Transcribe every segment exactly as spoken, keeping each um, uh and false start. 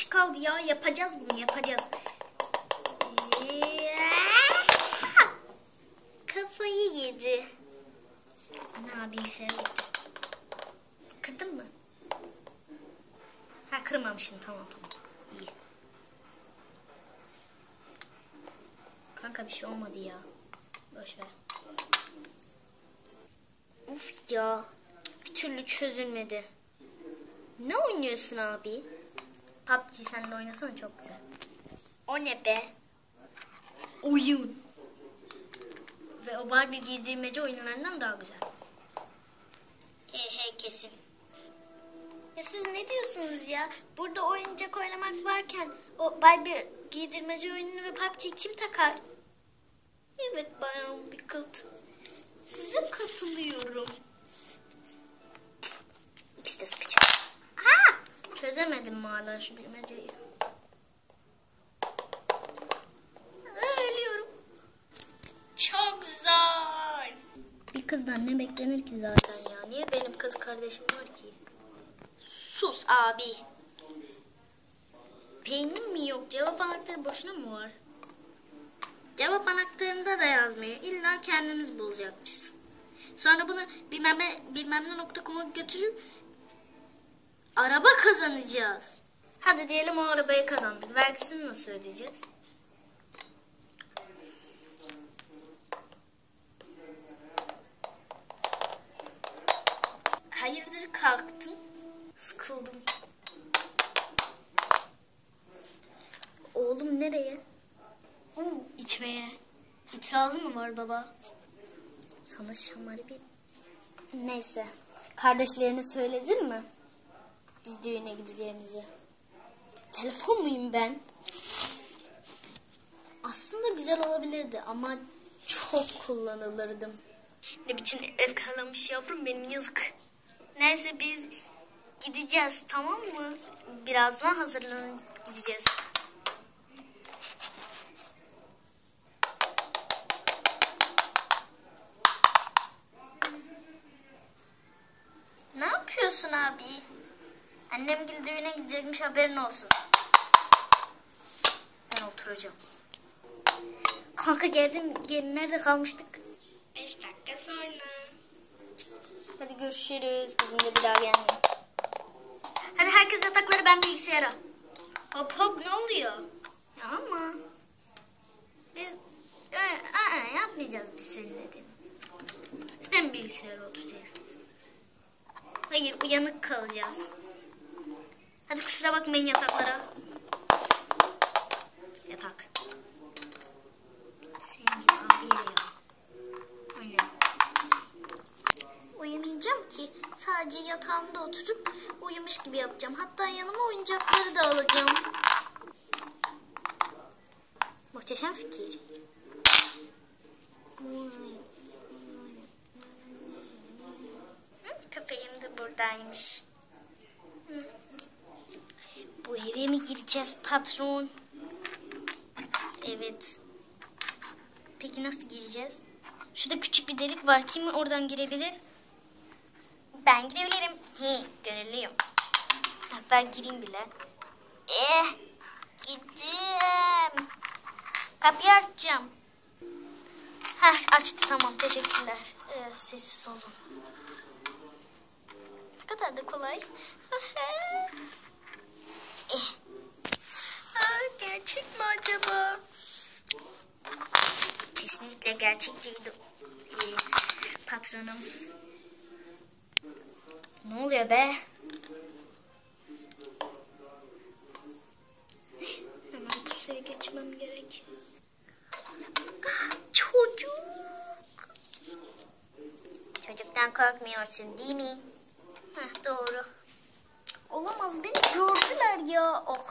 kişi kaldı ya. Yapacağız bunu, yapacağız. Kafayı yedi. Ne bilgisayara gitti. Kırdın mı? Ha, kırmamışsın. Tamam tamam. İyi. Kanka bir şey olmadı ya. Boşver. Uf ya. Bir türlü çözülmedi. Ne oynuyorsun abi? P U B G senle oynasana, çok güzel. O ne be? Oyun. Ve o Barbie giydirmece oyunlarından daha güzel. He he kesin. Ya siz ne diyorsunuz ya? Burada oyuncak oynamak varken o Barbie giydirmece oyununu ve P U B G'yi kim takar? Evet bayan Bicklet. Size katılıyorum. İkisi de sıkıcı. Ha! Çözemedim mi hala şu bilmeceyi? Ölüyorum. Çok zor. Bir kızdan ne beklenir ki zaten ya? Niye benim kız kardeşim var ki? Sus abi. Peynim mi yok? Cevap anahtarı boşuna mı var? Cevap anahtarında da yazmıyor. İlla kendiniz bulacakmışsın. Sonra bunu bilmem ne, bilmem ne nokta com'a götürüp araba kazanacağız. Hadi diyelim o arabayı kazandık. Vergisini nasıl ödeyeceğiz? Hayırdır kalktın? Sıkıldım. Oğlum nereye? Oo, içmeye. İtirazı mı var baba? Sana şamar bir... Neyse. Kardeşlerine söyledin mi? Biz düğüne gideceğimizi. Telefon muyum ben? Aslında güzel olabilirdi ama çok kullanılırdım. Ne biçim ev karalamış yavrum benim, yazık. Neyse biz gideceğiz, tamam mı? Birazdan hazırlanıp gideceğiz. Ne yapıyorsun abi? Annem gel düğüne gidecekmiş, haberin olsun. Ben oturacağım. Kanka geldim, gelin nerede kalmıştık? Beş dakika sonra. Hadi görüşürüz. Bizimle bir daha gelmeyin. Hadi herkes yatakları, ben bilgisayara. Hop hop, ne oluyor? Ya ama biz aa, aa, yapmayacağız biz senin dedim. Siz de mi bilgisayara oturacaksınız? Hayır, uyanık kalacağız. Hadi kusura bakmayın yataklara. Yatak. Senin gibi abi ya. Aynen. Uyumayacağım ki. Sadece yatağımda oturup uyumuş gibi yapacağım. Hatta yanıma oyuncakları da alacağım. Muhteşem fikir. Köpeğim de buradaymış. Hı. Bu eve mi gireceğiz patron? Evet. Peki nasıl gireceğiz? Şurada küçük bir delik var. Kim oradan girebilir? Ben girebilirim. He, gönüllüyüm. Hatta gireyim bile. Eh, gittim. Kapıyı açacağım. Heh, açtı, tamam, teşekkürler. Evet, sessiz olun. Ne kadar da kolay. eh. Aa, gerçek mi acaba? Kesinlikle gerçek değildi. Ee, patronum. Ne oluyor be? Hemen pusuya geçmem gerek. Çocuk. Çocuktan korkmuyorsun değil mi? Heh, doğru. Olamaz, beni gördüler ya. Oh.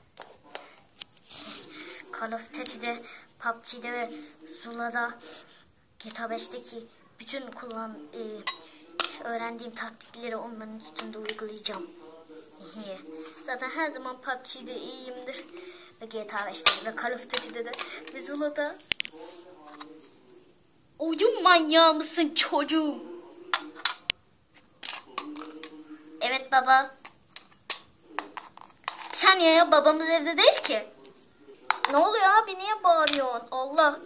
Call of Duty'de, P U B G'de ve Zula'da, G T A beşteki bütün kullan e, öğrendiğim taktikleri onların üstünde uygulayacağım. Zaten her zaman P U B G'de iyiyimdir. Ve G T A beşte de ve Call of Duty'de de ve Zula'da. Oyun manyağı mısın çocuğum? Evet baba. Sen saniye ya, babamız evde değil ki. Ne oluyor abi, niye bağırıyorsun? Allah.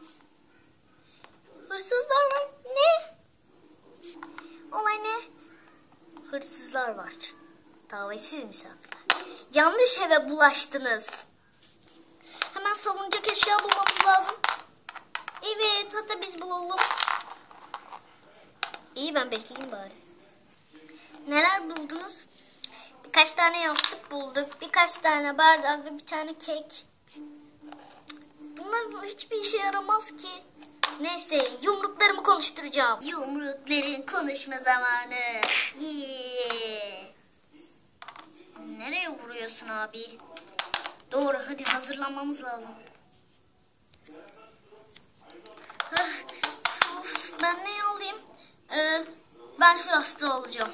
Hırsızlar var. Ne? Olay ne? Hırsızlar var. Davetsiz misafirler. Yanlış eve bulaştınız. Hemen savunacak eşya bulmamız lazım. Evet, hatta biz bulalım. İyi, ben bekleyeyim bari. Neler buldunuz? Birkaç tane yastık bulduk. Birkaç tane bardak ve bir tane kek. Bunlar hiçbir işe yaramaz ki. Neyse, yumruklarımı konuşturacağım. Yumrukların konuşma zamanı. Yeah. Nereye vuruyorsun abi? Doğru, hadi hazırlanmamız lazım. Ah, of, ben ne alayım? Ee, ben şu yastığı alacağım.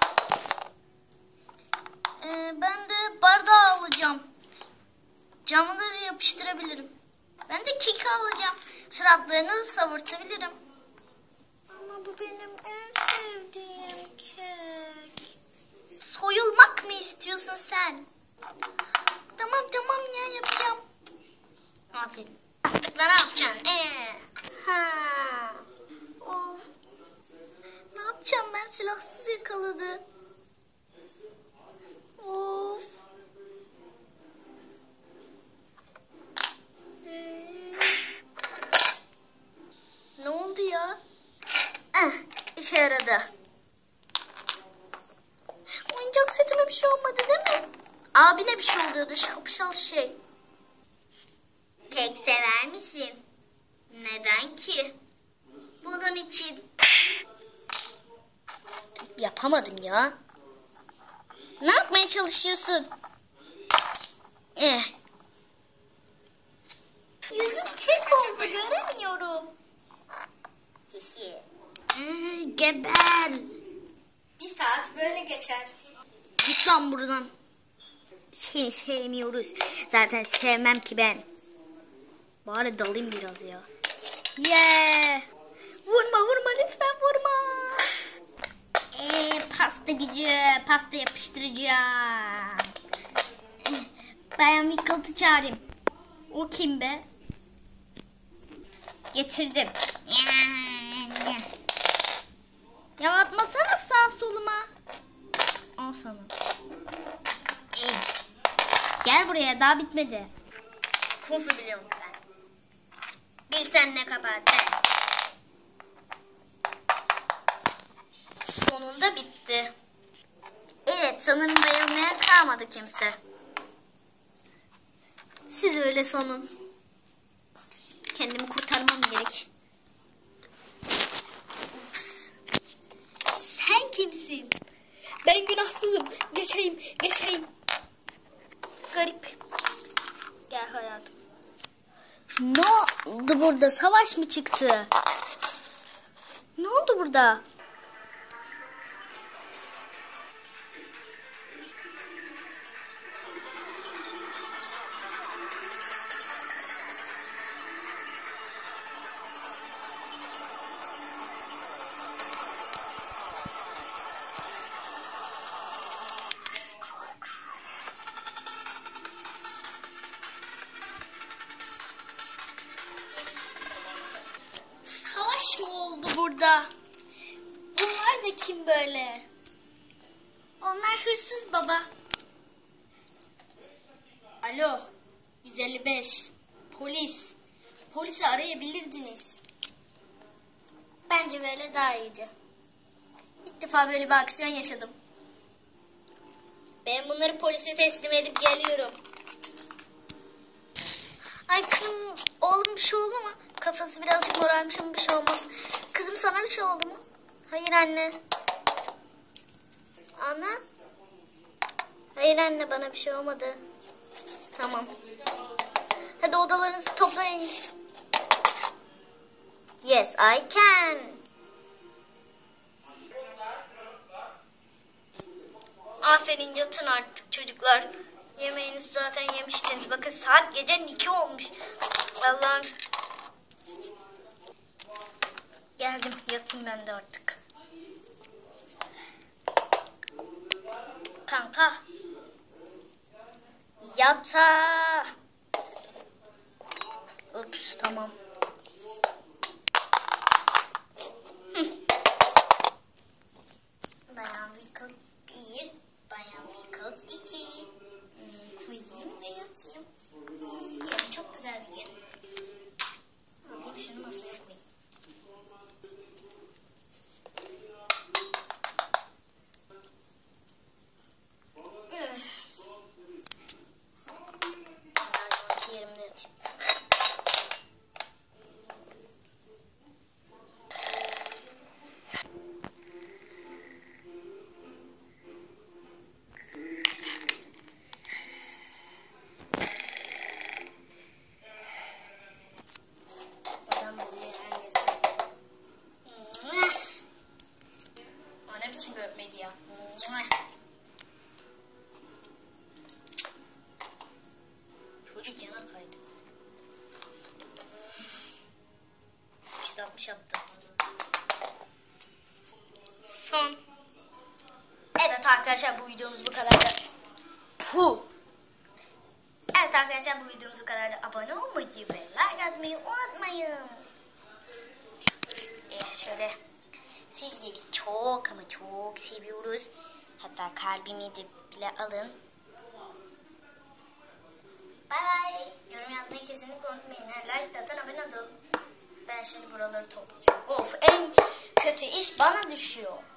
Ee, ben de bardağı alacağım. Camları yapıştırabilirim. Ben de kek alacağım. Suratlarını savurtabilirim. Ama bu benim en sevdiğim kek. Soyulmak mı istiyorsun sen? Tamam tamam ya, yapacağım. Aferin. Ne yapacaksın? Ee. Ha. Of. Ne yapacağım ben, silahsız yakaladı. Of. Ne oldu ya? Eh, işe yaradı. Oyuncak setime bir şey olmadı değil mi? Abine bir şey oluyordu, şapşal şey. Kek sever misin? Neden ki? Bunun için. Yapamadım ya. Ne yapmaya çalışıyorsun? Eh. Yüzüm kek oldu, göremiyorum. Hihi. Ee, geber. Bir saat böyle geçer. Git lan buradan. Seni sevmiyoruz. Zaten sevmem ki ben. Bari dalayım biraz ya. Yeah. Vurma vurma lütfen, vurma. Ee, pasta gücü. Pasta yapıştıracağım. Ben Wicked'ı çağırayım. O kim be? Getirdim. Ya atmasana sağ soluma. Al sana. İyi. Gel buraya, daha bitmedi. Kufu biliyorum ben. Bilsen ne kabahat. Sonunda bitti. Evet, sanırım bayılmaya kalmadı kimse. Siz öyle sanın. Kendimi kurtarmam gerek. Ups. Sen kimsin? Ben günahsızım. Geçeyim, geçeyim. Garip. Gel hayatım. Ne oldu burada? Savaş mı çıktı? Ne oldu burada? Savaş mı oldu burada? Bunlar da kim böyle? Onlar hırsız baba. Alo, yüz elli beş. Polis. Polisi arayabilirdiniz. Bence böyle daha iyiydi. İlk defa böyle bir aksiyon yaşadım. Ben bunları polise teslim edip geliyorum. Ay kızım, oğlum bir şey oldu mu? Kafası birazcık morarmış ama bir şey olmaz. Kızım, sana bir şey oldu mu? Hayır anne. Ana? Hayır anne, bana bir şey olmadı. Tamam. Hadi odalarınızı toplayın. Yes, I can. Aferin, yatın artık çocuklar. Yemeğinizi zaten yemiştiniz. Bakın saat gecenin iki olmuş. Allah'ım. Geldim, yatın ben de artık. Kanka. yatağa. Ups, tamam. Hı. Bayan Wickles bir, Bayan Wickles iki. Hmm, koyayım ve yatayım. Yani çok güzel bir gün. Alayım şunu masaya koyayım. Yerimde yatayım. O ne biçim bir öpmeydi ya. Çocuk yana kaydı. üç yüz altmış yaptım. Son. Evet arkadaşlar, bu videomuz bu kadardı. Puh. Evet arkadaşlar, bu videomuz bu kadardı. Abone olmayı ve like atmayı unutmayın. Eh şöyle. Sizleri çok ama çok seviyoruz. Hatta kalbimi de bile alın. Bay bay. Yorum yazmayı kesinlikle unutmayın. Like de atın, abone olun. Ben şimdi buraları toplayacağım. Of, en kötü iş bana düşüyor.